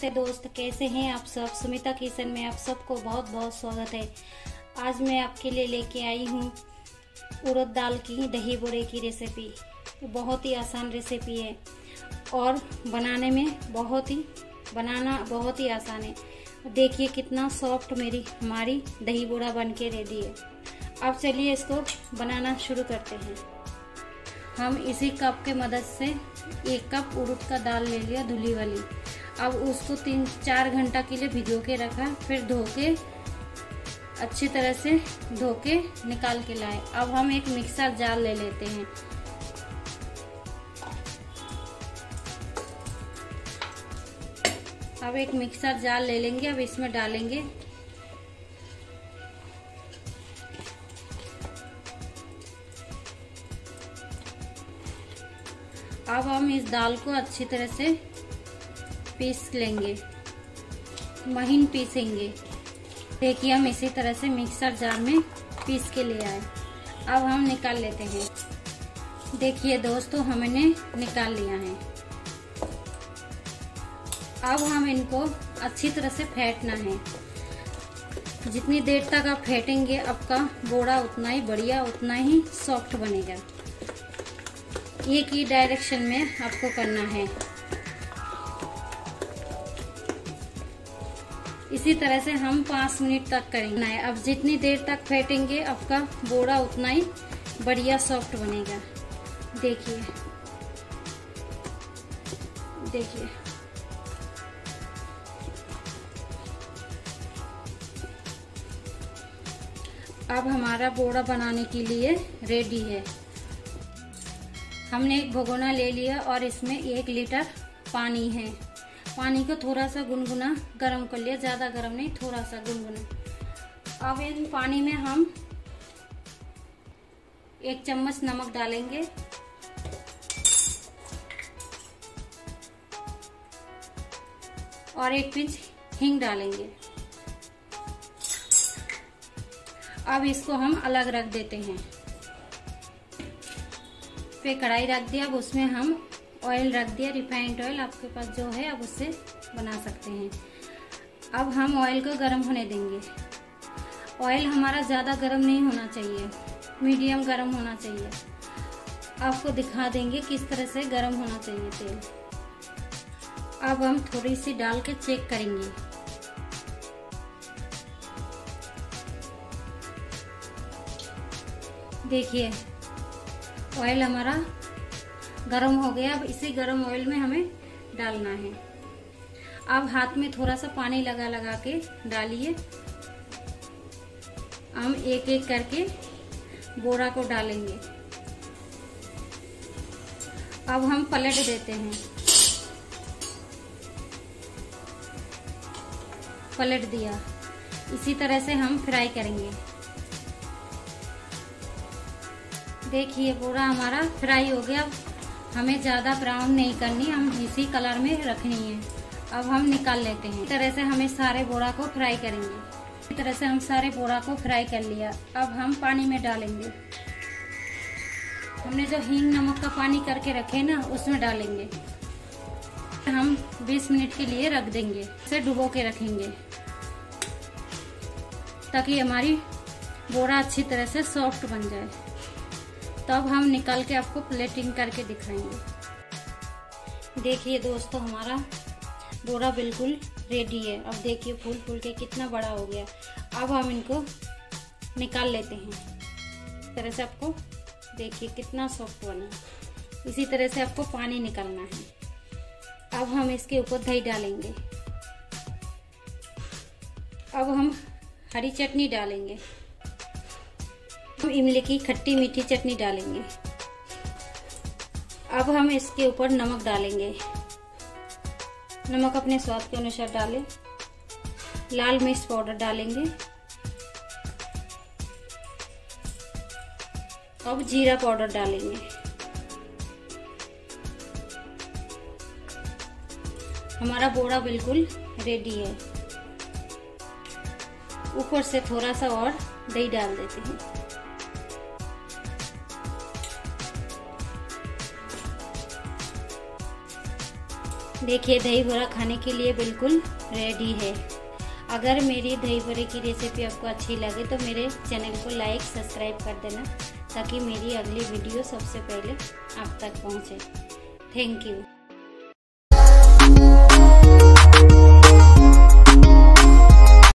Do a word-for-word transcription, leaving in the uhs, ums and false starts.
नमस्ते दोस्त, कैसे हैं आप सब। सुमिता किचन में आप सबको बहुत बहुत स्वागत है। आज मैं आपके लिए लेके आई हूँ उड़द दाल की दही बड़े की रेसिपी। बहुत ही आसान रेसिपी है और बनाने में बहुत ही बनाना बहुत ही आसान है। देखिए कितना सॉफ्ट मेरी हमारी दही बड़ा बन के रेडी है। अब चलिए इसको बनाना शुरू करते हैं। हम इसी कप के मदद से एक कप उड़द का दाल ले लिया धुली वाली। अब उसको तीन चार घंटा के लिए भिगो के रखा, फिर धो के अच्छी तरह से धो के निकाल के लाए। अब हम एक मिक्सर जार ले लेते हैं। अब एक मिक्सर जार ले लेंगे। अब इसमें डालेंगे अब हम इस दाल को अच्छी तरह से पीस लेंगे, महीन पीसेंगे। देखिए हम इसी तरह से मिक्सर जार में पीस के ले आए। अब हम निकाल लेते हैं। देखिए दोस्तों हमने निकाल लिया है। अब हम इनको अच्छी तरह से फेंटना है। जितनी देर तक आप फेंटेंगे आपका बोड़ा उतना ही बढ़िया, उतना ही सॉफ्ट बनेगा। एक ही डायरेक्शन में आपको करना है। इसी तरह से हम पाँच मिनट तक करेंगे। अब जितनी देर तक फेंटेंगे आपका बोड़ा उतना ही बढ़िया सॉफ्ट बनेगा। देखिए देखिए अब हमारा बोड़ा बनाने के लिए रेडी है। हमने एक भगोना ले लिया और इसमें एक लीटर पानी है। पानी को थोड़ा सा गुनगुना गरम कर लिया, ज्यादा गरम नहीं, थोड़ा सा गुनगुना। अब इन पानी में हम एक चम्मच नमक डालेंगे और एक पिंच हींग डालेंगे। अब इसको हम अलग रख देते हैं। फिर कढ़ाई रख दिया। अब उसमें हम ऑयल रख दिया, रिफाइंड ऑयल आपके पास जो है आप उससे बना सकते हैं। अब हम ऑयल को गर्म होने देंगे। ऑयल हमारा ज़्यादा गर्म नहीं होना चाहिए, मीडियम गर्म होना चाहिए। आपको दिखा देंगे किस तरह से गर्म होना चाहिए तेल। अब हम थोड़ी सी डाल के चेक करेंगे। देखिए ऑयल हमारा गरम हो गया। अब इसी गरम ऑयल में हमें डालना है। अब हाथ में थोड़ा सा पानी लगा लगा के डालिए। हम एक एक करके बोरा को डालेंगे। अब हम पलट देते हैं। पलट दिया। इसी तरह से हम फ्राई करेंगे। देखिए बोरा हमारा फ्राई हो गया। हमें ज़्यादा ब्राउन नहीं करनी, हम इसी कलर में रखनी है। अब हम निकाल लेते हैं। इस तरह से हमें सारे बोरा को फ्राई करेंगे। इस तरह से हम सारे बोरा को फ्राई कर लिया। अब हम पानी में डालेंगे। हमने जो हींग नमक का पानी करके रखे ना उसमें डालेंगे। हम बीस मिनट के लिए रख देंगे। इसे डुबो के रखेंगे ताकि हमारी बोरा अच्छी तरह से सॉफ्ट बन जाए। तब हम निकाल के आपको प्लेटिंग करके दिखाएंगे। देखिए दोस्तों हमारा बोरा बिल्कुल रेडी है। अब देखिए फूल फूल के कितना बड़ा हो गया। अब हम इनको निकाल लेते हैं। इस तरह से आपको देखिए कितना सॉफ्ट बना। इसी तरह से आपको पानी निकालना है। अब हम इसके ऊपर दही डालेंगे। अब हम हरी चटनी डालेंगे। हम इमली की खट्टी मीठी चटनी डालेंगे। अब हम इसके ऊपर नमक डालेंगे। नमक अपने स्वाद के अनुसार डालें। लाल मिर्च पाउडर डालेंगे। अब जीरा पाउडर डालेंगे। हमारा बोड़ा बिल्कुल रेडी है। ऊपर से थोड़ा सा और दही डाल देते हैं। देखिए दही बड़ा खाने के लिए बिल्कुल रेडी है। अगर मेरी दही बड़े की रेसिपी आपको अच्छी लगे तो मेरे चैनल को लाइक सब्सक्राइब कर देना, ताकि मेरी अगली वीडियो सबसे पहले आप तक पहुंचे। Thank you.